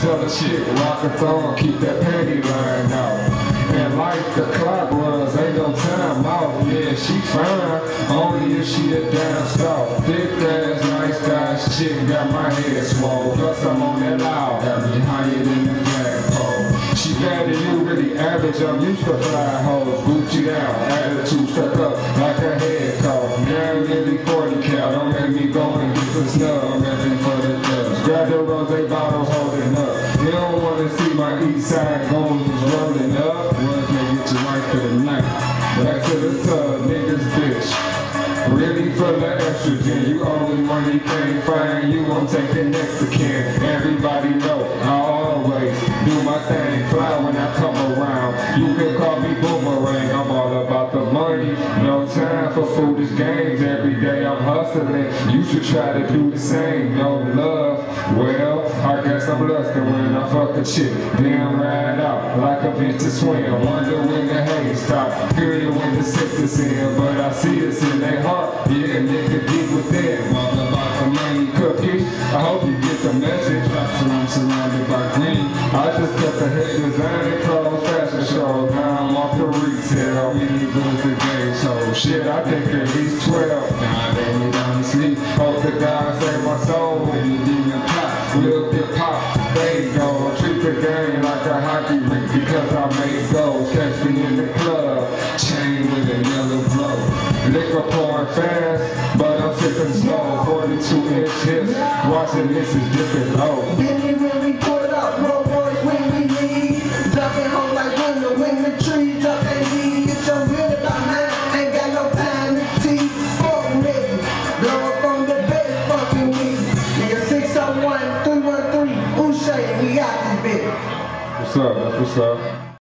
Tell the chick, rock a thong, keep that panty line out. And like the clock runs, ain't no time out. Yeah, she fine, only if she a down south. Thick ass, nice guys, chick got my head swole. Plus I'm on that loud, got me higher than the flagpole. She bad and you really average, I'm used to fly hoes. Gucci down, attitude stuck up like a head coat. Now I'm really 40 cal, don't make me go and get some snub. I'm repping for the dubs. Grab the rose bottles holding up. You don't wanna see my east side goons rolling up. Ones may get you right for the night. Back to the tub, niggas bitch. Really full of estrogen. You only money can't find you. I'm taking next to kin. Everybody know I always do my thing. Fly when I come around. You can call me boomerang. I'm all about the money. No time for foolish games. Every day I'm hustling. You should try to do the same. No love. Well, I guess I'm lusting when I fuck a chick. Then ride out like a vintage swing. Wonder when the hate stop. Feel when the sickness in. But I see it's in their heart. Yeah, nigga deep within. All about the money cookies. I hope you get the message. I'm surrounded by green. I just kept the head designing clothes, fashion show. Now I'm off the retail. Many goods today. So shit, I think at least 12. Now they me down to sleep. Hope the God save my soul when you demon plot. We'll get pop. They go. Treat the game like a hockey rink because I make goals. Catch me in the club. Chain with a yellow glow. Liquor pouring fast, but I'm sipping slow. 42-inch hips, watching this is dipping low. Billy really put up, roll boys when we leave. Jumping home like when the tree drop and leave. Get your real about mine, ain't got no time to tease. Fuck me, blow up on the bed, fucking me. Nigga 601-313, Uche, we got this bitch. What's up? That's what's up.